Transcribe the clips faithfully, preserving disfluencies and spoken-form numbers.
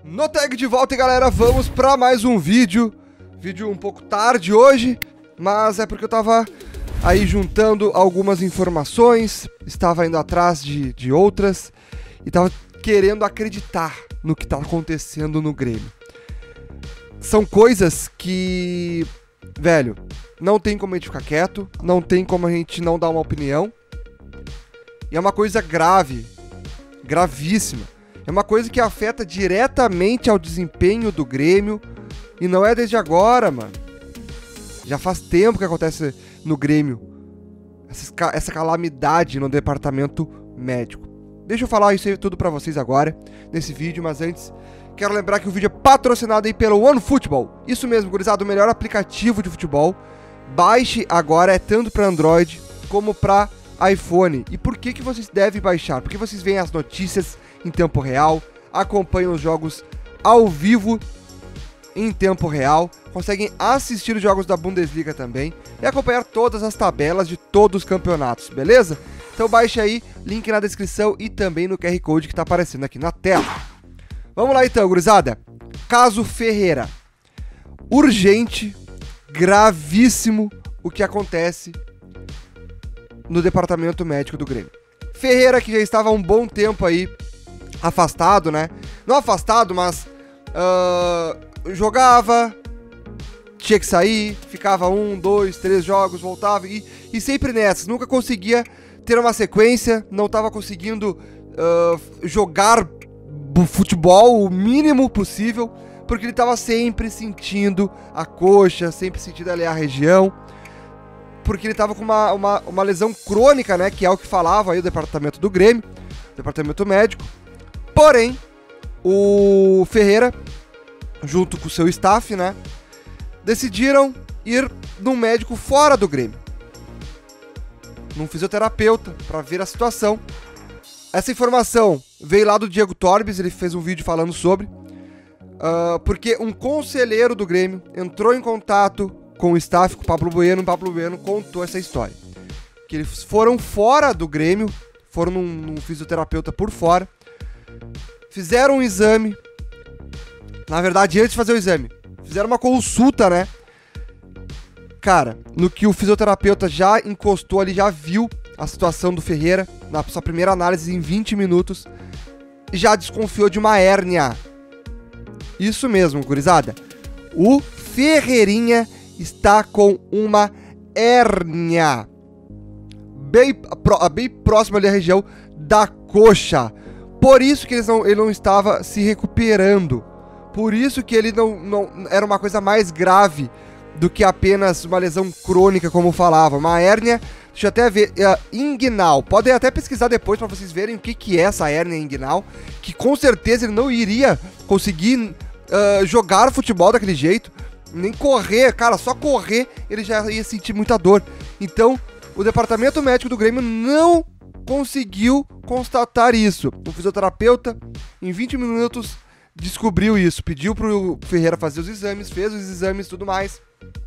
No Tag de volta, galera, vamos para mais um vídeo. Vídeo um pouco tarde hoje, mas é porque eu tava aí juntando algumas informações, estava indo atrás de, de outras e tava querendo acreditar no que tá acontecendo no Grêmio. São coisas que, velho, não tem como a gente ficar quieto, não tem como a gente não dar uma opinião. E é uma coisa grave, gravíssima. É uma coisa que afeta diretamente ao desempenho do Grêmio. E não é desde agora, mano. Já faz tempo que acontece no Grêmio essa, essa calamidade no departamento médico. Deixa eu falar isso aí tudo pra vocês agora, nesse vídeo. Mas antes, quero lembrar que o vídeo é patrocinado aí pelo OneFootball. Isso mesmo, gurizada, o melhor aplicativo de futebol. Baixe agora, é tanto pra Android como pra iPhone. E por que que vocês devem baixar? Porque vocês veem as notícias em tempo real, acompanham os jogos ao vivo em tempo real, conseguem assistir os jogos da Bundesliga também e acompanhar todas as tabelas de todos os campeonatos, beleza? Então baixe aí, link na descrição e também no Q R Code que tá aparecendo aqui na tela. Vamos lá então, gurizada. Caso Ferreira. Urgente, gravíssimo o que acontece no departamento médico do Grêmio. Ferreira, que já estava há um bom tempo aí afastado, né? Não afastado, mas uh, jogava, tinha que sair, ficava um, dois, três jogos, voltava e, e sempre nessas. Nunca conseguia ter uma sequência, não estava conseguindo uh, jogar futebol o mínimo possível, porque ele estava sempre sentindo a coxa, sempre sentindo ali a região, porque ele estava com uma, uma, uma lesão crônica, né? Que é o que falava aí o departamento do Grêmio, departamento médico. Porém, o Ferreira, junto com o seu staff, né, decidiram ir num médico fora do Grêmio, num fisioterapeuta, para ver a situação. Essa informação veio lá do Diego Torbes, ele fez um vídeo falando sobre, uh, porque um conselheiro do Grêmio entrou em contato com o staff, com o Pablo Bueno, o Pablo Bueno contou essa história, que eles foram fora do Grêmio, foram num, num fisioterapeuta por fora, fizeram um exame. Na verdade, antes de fazer o exame, fizeram uma consulta, né? Cara, no que o fisioterapeuta já encostou ali, já viu a situação do Ferreira, na sua primeira análise em vinte minutos, já desconfiou de uma hérnia. Isso mesmo, gurizada. O Ferreirinha está com uma hérnia bem, bem próxima ali à região da coxa. Por isso que eles não, ele não estava se recuperando. Por isso que ele não, não era uma coisa mais grave do que apenas uma lesão crônica, como falava. Uma hérnia, deixa eu até ver, é, inguinal. Podem até pesquisar depois para vocês verem o que, que é essa hérnia inguinal. Que com certeza ele não iria conseguir uh, jogar futebol daquele jeito. Nem correr, cara, só correr ele já ia sentir muita dor. Então, o departamento médico do Grêmio não conseguiu constatar isso. O fisioterapeuta, em vinte minutos, descobriu isso. Pediu pro Ferreira fazer os exames, fez os exames e tudo mais.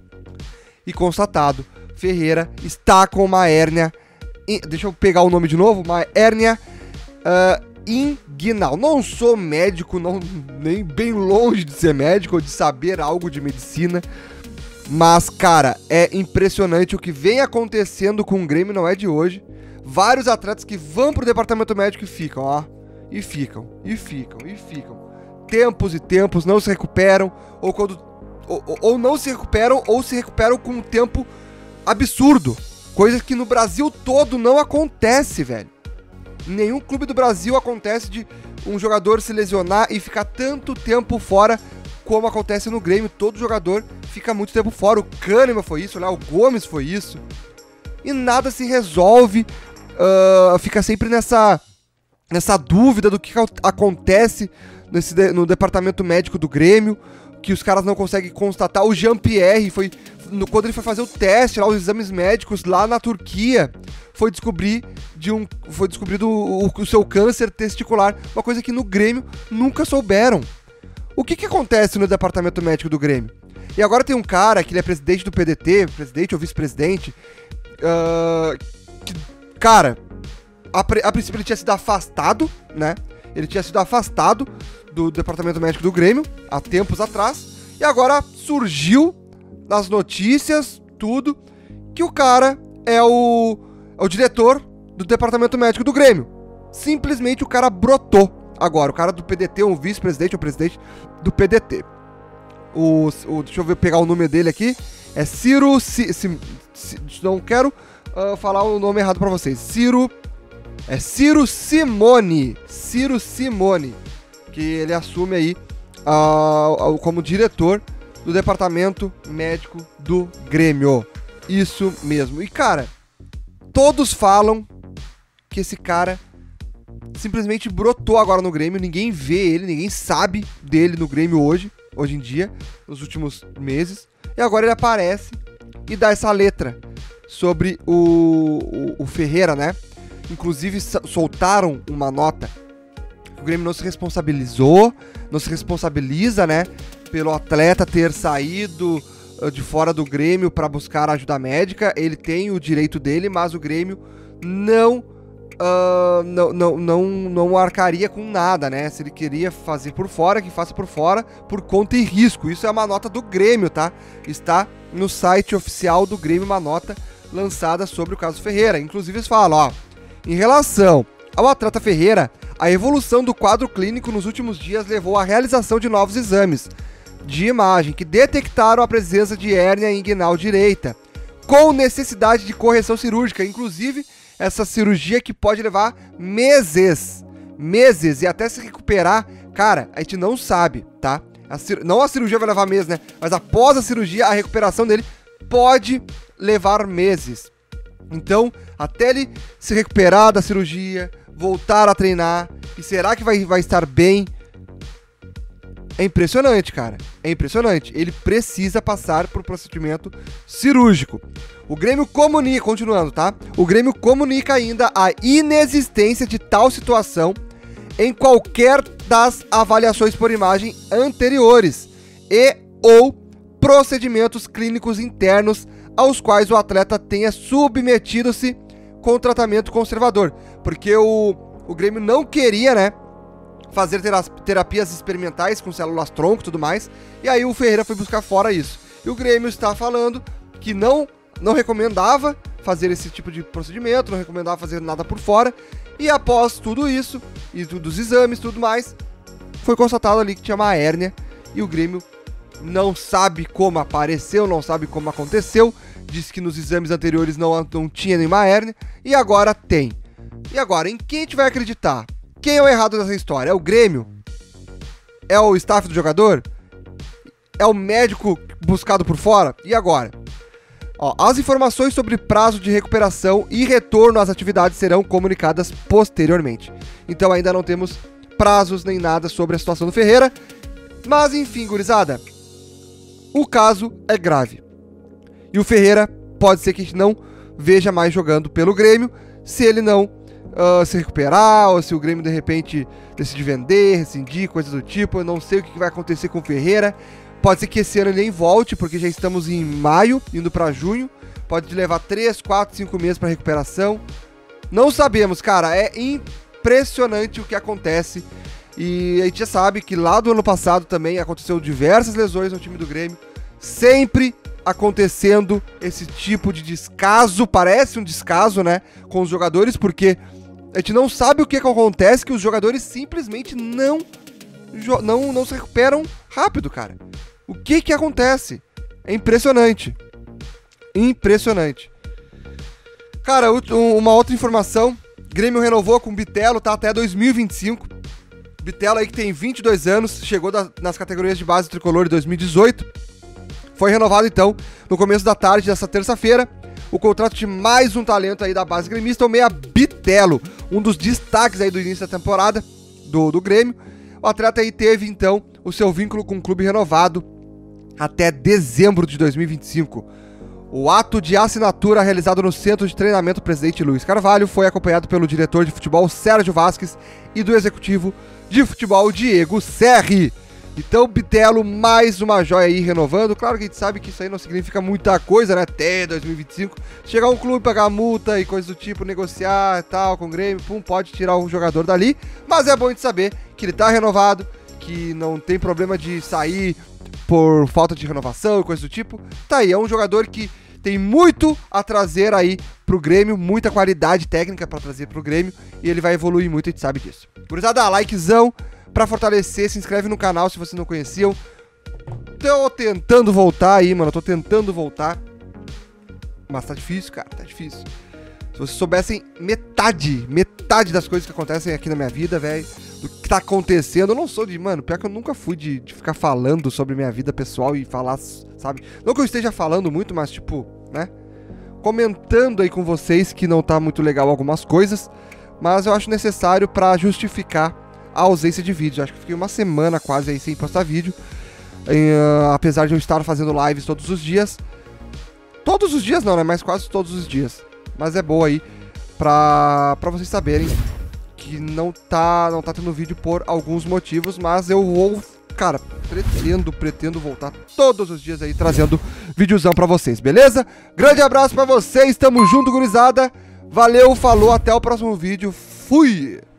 E constatado, Ferreira está com uma hérnia... Deixa eu pegar o nome de novo. Uma hérnia uh, inguinal. Não sou médico, não, nem bem longe de ser médico ou de saber algo de medicina. Mas, cara, é impressionante o que vem acontecendo com o Grêmio, não é de hoje. Vários atletas que vão pro departamento médico e ficam, ó. E ficam, e ficam, e ficam. Tempos e tempos, não se recuperam. Ou quando. Ou, ou não se recuperam, ou se recuperam com um tempo absurdo. Coisa que no Brasil todo não acontece, velho. Em nenhum clube do Brasil acontece de um jogador se lesionar e ficar tanto tempo fora como acontece no Grêmio. Todo jogador fica muito tempo fora. O Kahneman foi isso, o Léo Gomes foi isso. E nada se resolve. Uh, fica sempre nessa, nessa dúvida do que acontece nesse, no departamento médico do Grêmio, que os caras não conseguem constatar. O Jean-Pierre, foi, no, quando ele foi fazer o teste, lá, os exames médicos lá na Turquia, foi, descobrir de um, foi descobrido o, o seu câncer testicular, uma coisa que no Grêmio nunca souberam. O que que acontece no departamento médico do Grêmio? E agora tem um cara, que ele é presidente do P D T, presidente ou vice-presidente, uh, que, cara, a, a princípio ele tinha sido afastado, né? Ele tinha sido afastado do departamento médico do Grêmio, há tempos atrás, e agora surgiu nas notícias, tudo, que o cara é o, é o diretor do departamento médico do Grêmio. Simplesmente o cara brotou agora, o cara do P D T, um vice-presidente ou presidente do P D T. O, o, deixa eu ver, pegar o nome dele aqui, é Ciro, C, C, C, não quero uh, falar o nome errado pra vocês, Ciro, é Ciro Simone, Ciro Simone, que ele assume aí uh, uh, como diretor do departamento médico do Grêmio. Isso mesmo. E cara, todos falam que esse cara simplesmente brotou agora no Grêmio, ninguém vê ele, ninguém sabe dele no Grêmio hoje, hoje em dia, nos últimos meses, e agora ele aparece e dá essa letra sobre o, o, o Ferreira, né? Inclusive soltaram uma nota. O Grêmio não se responsabilizou, não se responsabiliza, né, pelo atleta ter saído uh, de fora do Grêmio para buscar ajuda médica. Ele tem o direito dele, mas o Grêmio não, uh, não, não, não, não arcaria com nada, né? Se ele queria fazer por fora, que faça por fora, por conta e risco. Isso é uma nota do Grêmio, tá? Está no site oficial do Grêmio uma nota lançada sobre o caso Ferreira. Inclusive eles falam, ó, em relação ao atleta Ferreira, a evolução do quadro clínico nos últimos dias levou à realização de novos exames de imagem que detectaram a presença de hérnia inguinal direita, com necessidade de correção cirúrgica, inclusive essa cirurgia que pode levar meses, meses, e até se recuperar, cara, a gente não sabe, tá? A cir... Não a cirurgia vai levar meses, né? Mas após a cirurgia, a recuperação dele pode levar meses. Então, até ele se recuperar da cirurgia, voltar a treinar, e será que vai, vai estar bem? É impressionante, cara. É impressionante. Ele precisa passar por procedimento cirúrgico. O Grêmio comunica, continuando, tá? O Grêmio comunica ainda a inexistência de tal situação em qualquer das avaliações por imagem anteriores e ou procedimentos clínicos internos aos quais o atleta tenha submetido-se com tratamento conservador. Porque o, o Grêmio não queria, né, fazer terapias experimentais com células-tronco e tudo mais, e aí o Ferreira foi buscar fora isso. E o Grêmio está falando que não, não recomendava fazer esse tipo de procedimento, não recomendava fazer nada por fora, e após tudo isso, e dos exames e tudo mais, foi constatado ali que tinha uma hérnia, e o Grêmio não sabe como apareceu, não sabe como aconteceu, disse que nos exames anteriores não, não tinha nenhuma hérnia, e agora tem. E agora, em quem a gente vai acreditar? Quem é o errado dessa história? É o Grêmio? É o staff do jogador? É o médico buscado por fora? E agora? Ó, as informações sobre prazo de recuperação e retorno às atividades serão comunicadas posteriormente. Então ainda não temos prazos nem nada sobre a situação do Ferreira. Mas enfim, gurizada, o caso é grave. E o Ferreira pode ser que a gente não veja mais jogando pelo Grêmio se ele não uh, se recuperar, ou se o Grêmio de repente decide vender, rescindir, coisas do tipo. Eu não sei o que vai acontecer com o Ferreira. Pode ser que esse ano ele nem volte, porque já estamos em maio, indo para junho. Pode levar três, quatro, cinco meses para recuperação. Não sabemos, cara. É impressionante o que acontece. E a gente já sabe que lá do ano passado também aconteceu diversas lesões no time do Grêmio. Sempre acontecendo esse tipo de descaso, parece um descaso, né, com os jogadores, porque a gente não sabe o que, que acontece, que os jogadores simplesmente não, não, não se recuperam rápido, cara. O que que acontece? É impressionante. Impressionante. Cara, uma outra informação, Grêmio renovou com o Bitelo, tá, até dois mil e vinte e cinco. Bitelo aí que tem vinte e dois anos, chegou da, nas categorias de base tricolor em dois mil e dezoito. Foi renovado, então, no começo da tarde dessa terça-feira, o contrato de mais um talento aí da base gremista, o meia Bitelo, um dos destaques aí do início da temporada do, do Grêmio. O atleta aí teve, então, o seu vínculo com o clube renovado até dezembro de dois mil e vinte e cinco. O ato de assinatura realizado no Centro de Treinamento Presidente Luiz Carvalho foi acompanhado pelo diretor de futebol Sérgio Vasques e do executivo de futebol Diego Serri. Então, Bitelo, mais uma joia aí renovando. Claro que a gente sabe que isso aí não significa muita coisa, né? Até dois mil e vinte e cinco. Chegar um clube, pagar multa e coisas do tipo, negociar e tal com o Grêmio, pum, pode tirar o jogador dali. Mas é bom a gente saber que ele tá renovado, que não tem problema de sair por falta de renovação e coisa do tipo. Tá aí, é um jogador que tem muito a trazer aí pro Grêmio, muita qualidade técnica pra trazer pro Grêmio, e ele vai evoluir muito, a gente sabe disso. Gurizada, likezão pra fortalecer, se inscreve no canal se vocês não conheciam. Tô tentando voltar aí, mano, tô tentando voltar, mas tá difícil, cara, tá difícil. Se vocês soubessem metade, metade das coisas que acontecem aqui na minha vida, velho, do que tá acontecendo, eu não sou de, mano, pior que eu nunca fui de, de ficar falando sobre minha vida pessoal e falar, sabe, não que eu esteja falando muito, mas tipo, né, comentando aí com vocês que não tá muito legal algumas coisas, mas eu acho necessário pra justificar a ausência de vídeo. Acho que fiquei uma semana quase aí sem postar vídeo, uh, apesar de eu estar fazendo lives todos os dias, todos os dias não, né, mas quase todos os dias. Mas é boa aí pra, pra vocês saberem que não tá, não tá tendo vídeo por alguns motivos, mas eu vou, cara, pretendo, pretendo voltar todos os dias aí trazendo videozão pra vocês, beleza? Grande abraço pra vocês, tamo junto, gurizada. Valeu, falou, até o próximo vídeo, fui!